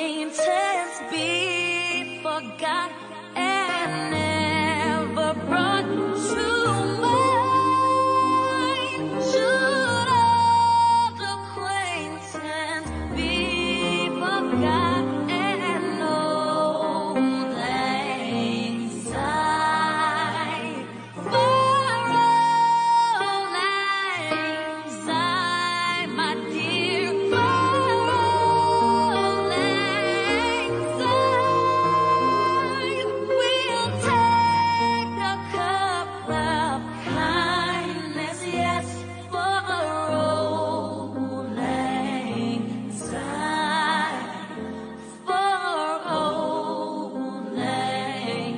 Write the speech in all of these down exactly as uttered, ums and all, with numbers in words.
acquaintance be forgot and never brought to mind? Should old acquaintance be forgot and old lang syne? For old lang syne, my dear, for old lang syne, we'll take a cup of kindness, yes, for old lang syne, for old lang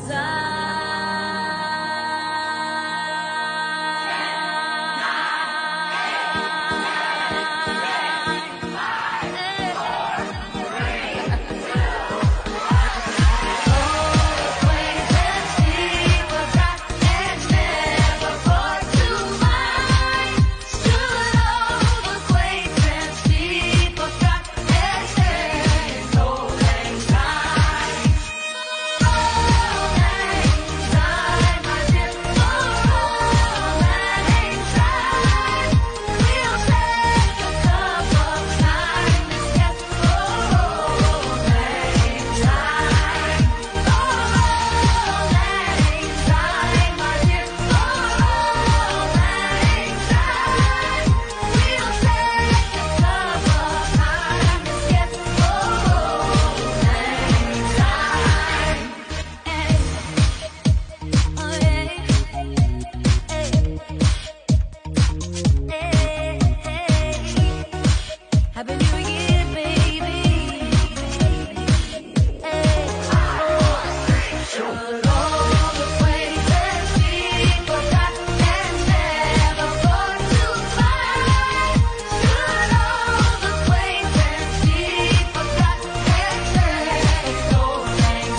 Happy New Year, baby. Should old acquaintance be forgot and never brought to mind? Should old acquaintance be forgot and never old lang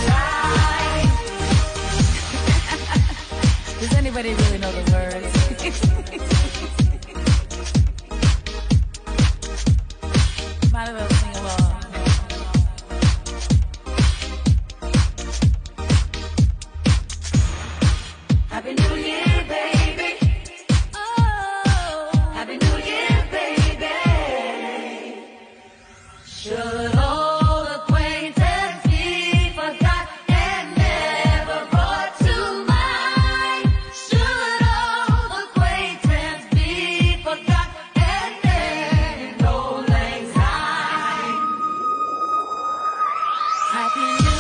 syne? Does anybody really know the words? Might as well sing along. Happy New Year, baby. Oh, Happy New Year, baby. Should old acquaintance be forgot and never brought to mind? Should old acquaintance be forgot and never old lang syne? Happy New